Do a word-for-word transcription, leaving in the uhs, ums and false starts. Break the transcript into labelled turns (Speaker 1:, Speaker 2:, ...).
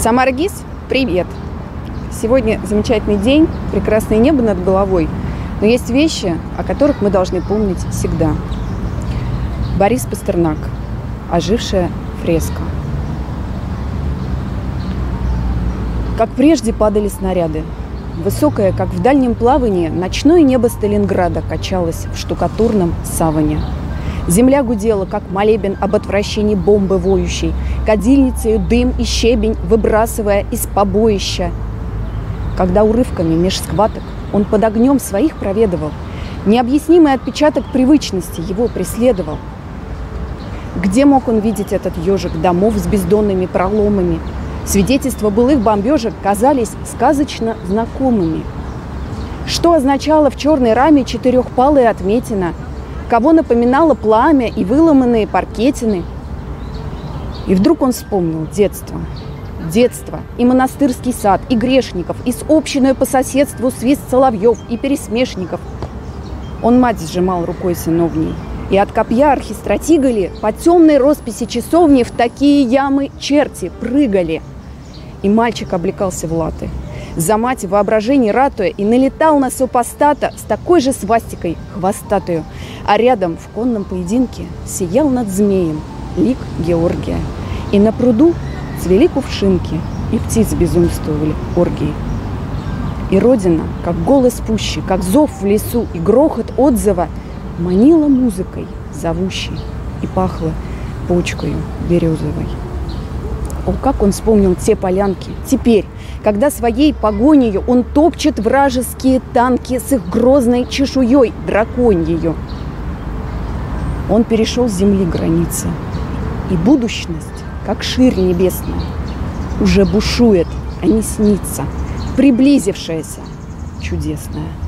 Speaker 1: Самаргиз, привет! Сегодня замечательный день, прекрасное небо над головой, но есть вещи, о которых мы должны помнить всегда. Борис Пастернак, ожившая фреска. Как прежде падали снаряды. Высокое, как в дальнем плавании, ночное небо Сталинграда качалось в штукатурном саване. Земля гудела, как молебен об отвращении бомбы воющей, кадильницею дым и щебень выбрасывая из побоища. Когда урывками меж схваток он под огнем своих проведывал, необъяснимый отпечаток привычности его преследовал. Где мог он видеть этот ежик домов с бездонными проломами? Свидетельства былых бомбежек казались сказочно знакомыми. Что означало в черной раме четырехпалая отметина? Кого напоминало пламя и выломанные паркетины? И вдруг он вспомнил детство. Детство и монастырский сад, и грешников, и с общиной по соседству свист соловьев и пересмешников. Он мать сжимал рукой сыновней, и от копья архистратигали по темной росписи часовни в такие ямы черти прыгали. И мальчик облекался в латы, за мать воображение ратуя, и налетал на супостата с такой же свастикой хвостатую, а рядом в конном поединке сиял над змеем лик Георгия. И на пруду цвели кувшинки, и птиц безумствовали оргии. И родина, как голос пущи, как зов в лесу и грохот отзыва, манила музыкой зовущей и пахла почкою березовой. О, как он вспомнил те полянки теперь, когда своей погонею он топчет вражеские танки с их грозной чешуей драконьею. Он перешел с земли границы, и будущность, как ширь небесная, уже бушует, а не снится, приблизившаяся, чудесная.